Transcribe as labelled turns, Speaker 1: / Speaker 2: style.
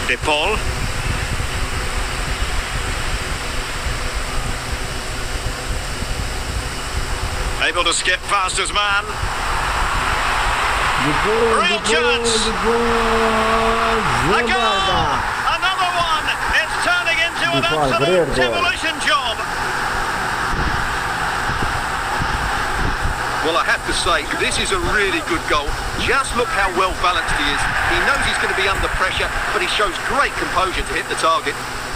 Speaker 1: De Paul. Able to skip past his man. Real chance. A goal! Another one! It's turning into an absolute demolition job.
Speaker 2: Well, I have to say, this is a really good goal. Just look how well balanced he is. He knows he's going to be under pressure, but he shows great composure to hit the target.